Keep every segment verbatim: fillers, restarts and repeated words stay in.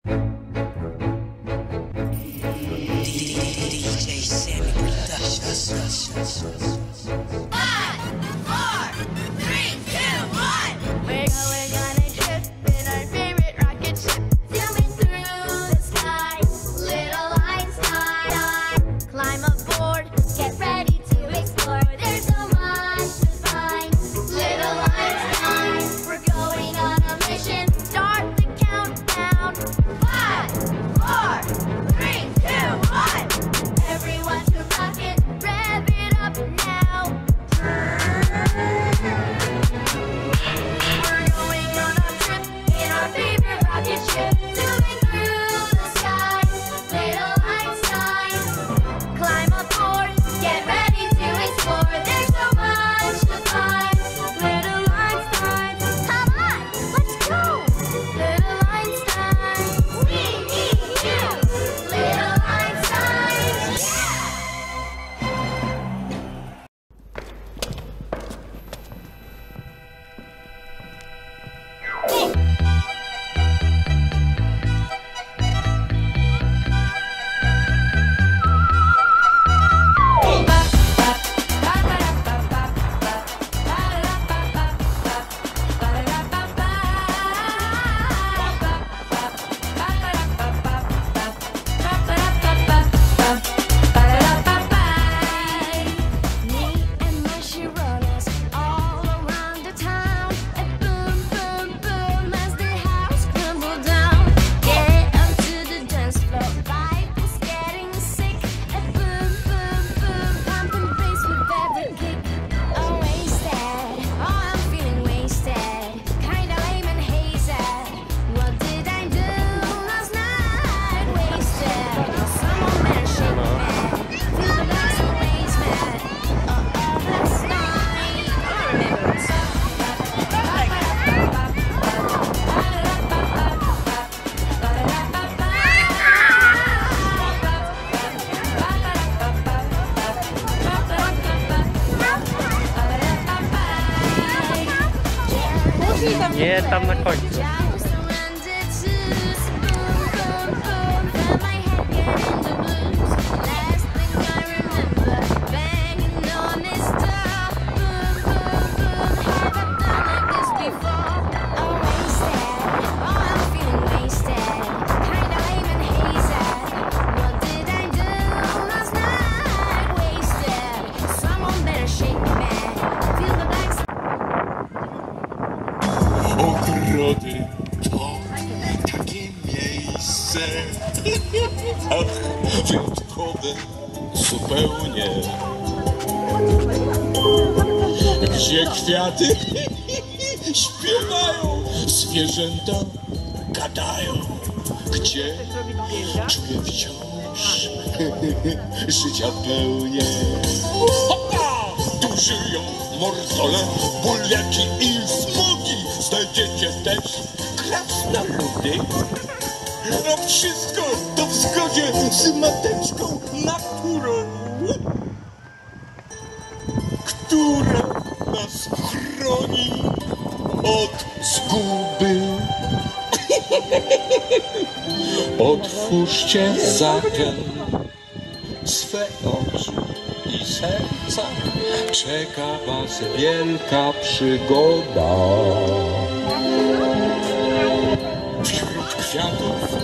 Nie, tam na końcu. Ogrody to takie miejsce, ach, wyjątkowe zupełnie, gdzie kwiaty śpiewają, zwierzęta gadają, gdzie czuję wciąż życia pełnię. Hopa! Tu żyją mortole, buliaki i smogi. Znajdziecie też krasnoludy. No wszystko to w zgodzie z mateczką naturą, która nas chroni od zguby. Otwórzcie zatem swe oczy i serca, czeka was wielka przygoda. Wśród kwiatów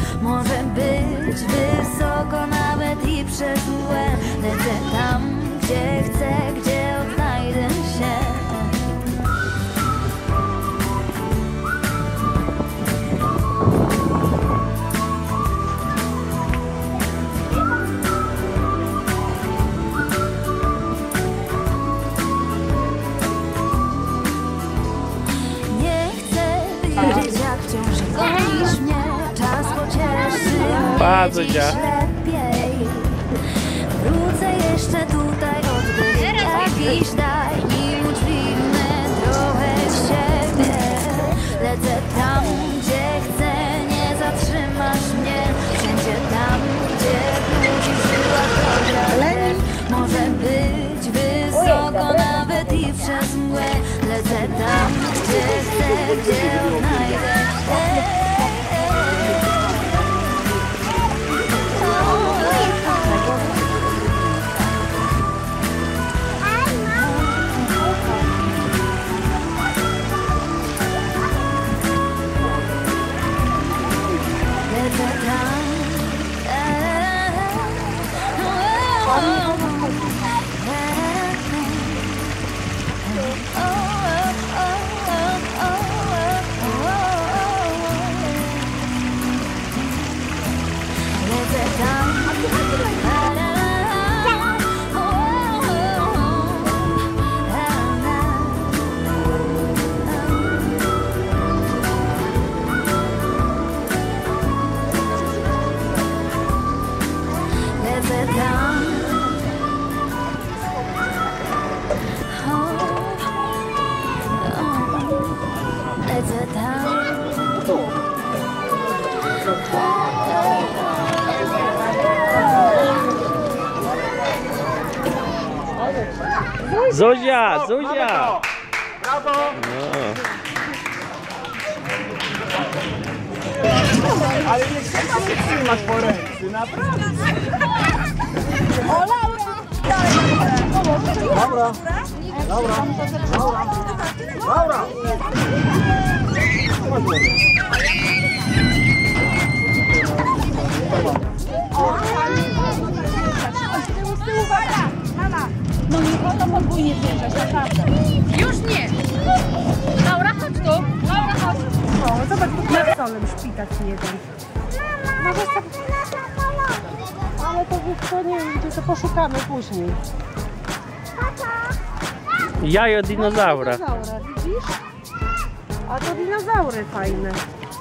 Może być wysoko nawet i przez mgłę. Lecę tam, gdzie chcę, gdzie odnajdę się. Bardzo dziękuję. Lepiej. Wrócę jeszcze tutaj, oddech jakiś daj mi uczciwne trochę siebie. Lecę tam, gdzie chcę, nie zatrzymasz mnie. Wszędzie tam, gdzie ludzi żyła dobra. Może być wysoko nawet i przez mgłę. Lecę tam, gdzie chcę, gdzie odnajdę się. Zuzia, Zuzia! Brawo! No. Ale nie trzeba się trzymać po ręce, naprawdę! O, Laura! Dobra, dobra, dobra, dobra! Z tyłu, uwaga! Mama! No nie wolno podwójnie zjeżdżać, naprawdę. Już nie! Laura, chodź tu! Laura, chodź! O, zobacz, tu nad solem śpi taki jeden. Może sobie... Ale to to nie wiem, gdzie to poszukamy później. Jajo dinozaura. Dinozaura, widzisz? A to dinozaury fajne.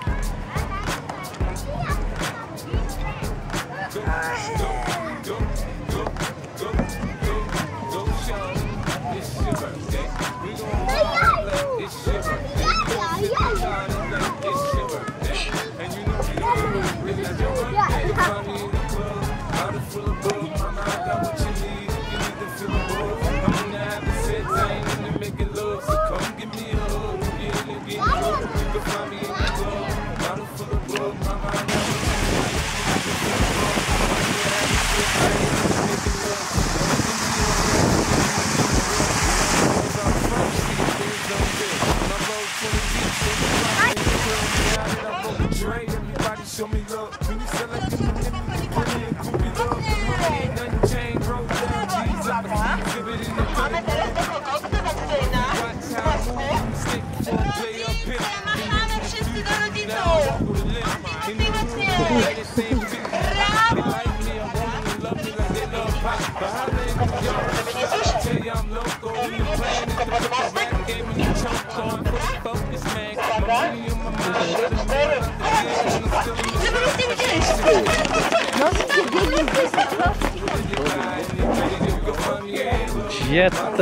Gdzie to?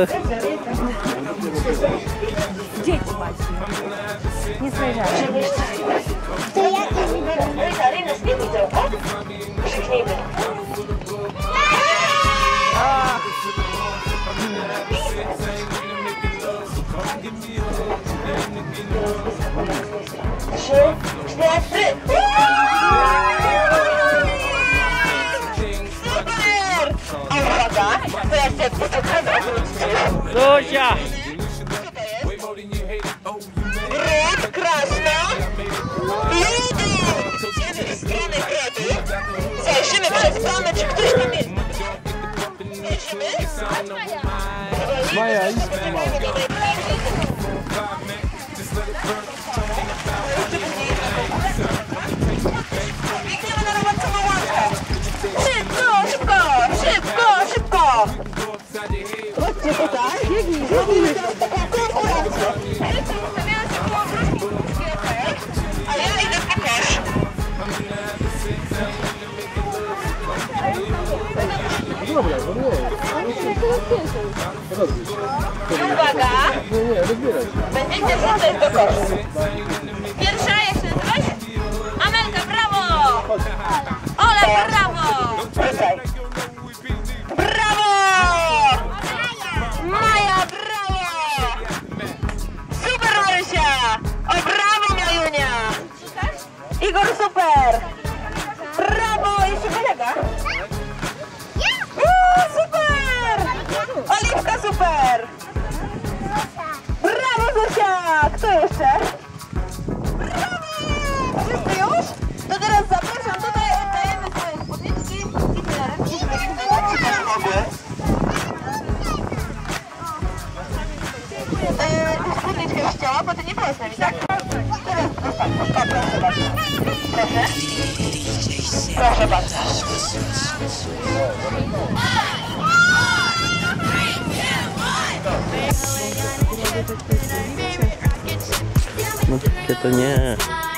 Dzieci właśnie. Nie znajdziemy. To ja to widzę. Karina, śpiewnij trochę. Krzyknijmy. Trzy, cztery. Super! A uwaga, to ja się posłuchamy. Zuzia! Grud, krasna. Ludy! Z jednej strony Chodźcie tutaj. Biegnij, biegnij. A ja idę po kosz. Uwaga! Będziecie wrzucać do kosza. Pierwsza, jak się nazywać? Amelka, brawo! Ola, brawo! Brawo! Maja, brawo! Super, Marysia! O, brawo, Miajunia! Igor, super! Brawo! Jeszcze kolega? Uuu, super! Oliwka, super! Brawo, Zosia! Kto jeszcze? Brawo! Wszyscy już? To teraz zapraszam tutaj, dajemy swoje spódniczki i tyle. Eee, spódniczkę już chciała, bo ty nie byłaś z nami, tak? Teraz zostań. O, proszę bardzo. Proszę. Proszę bardzo. No takie to nie.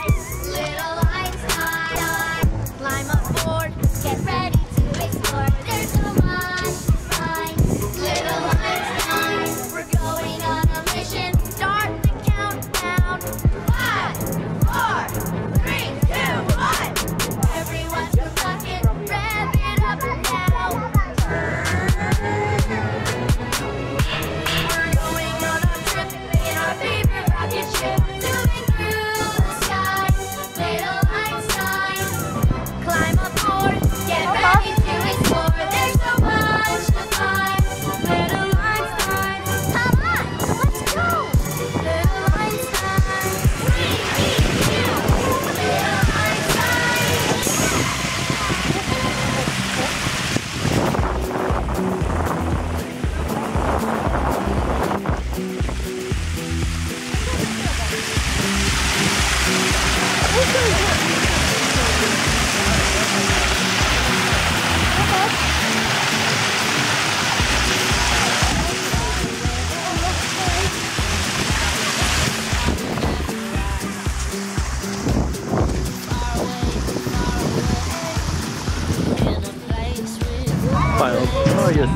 Fajno, no jest.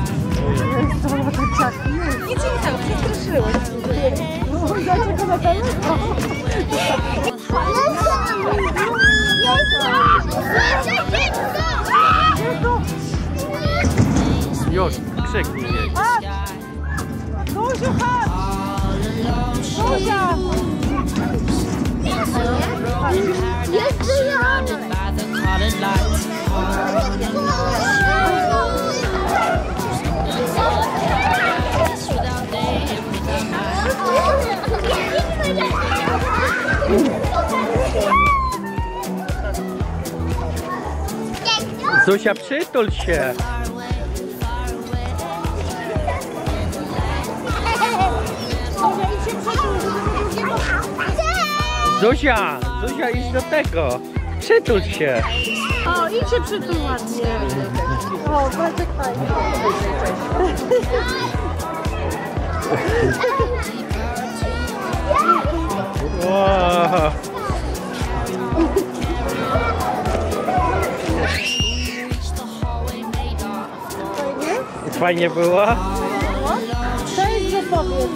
Nic nie tam, przestraszyłeś. No, dlaczego na pewno? Już, krzyknij jej. Zosiu, chodź! Zosia! Jeszcze ja! Zosia, przytul się. Zuzia, Zuzia, idź do tego. Przytul się. O, idź się przytul ładnie. O, bardzo fajnie. Wow. Fajnie było? Cześć, zapowiedz.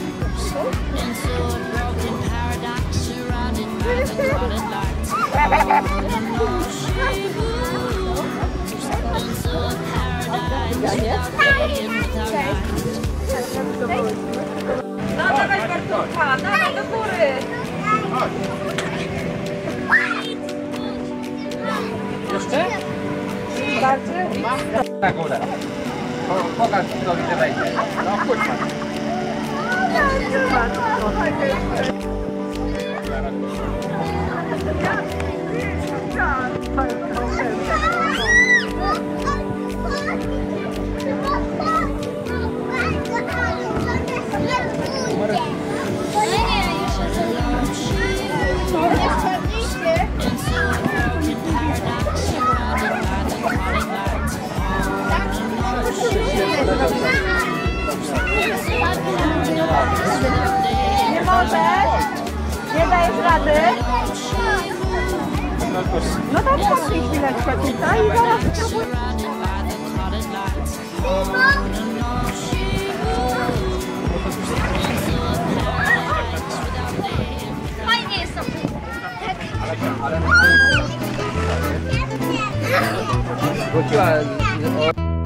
No dawaj Bartucha, dawaj do góry! Jeszcze? Starczy? Na górę. Po- Pokaż, kto gdzie wejdzie. No chodź pan. Nie lata i zaraz spróbuję. Fajnie jest to. Wróciła.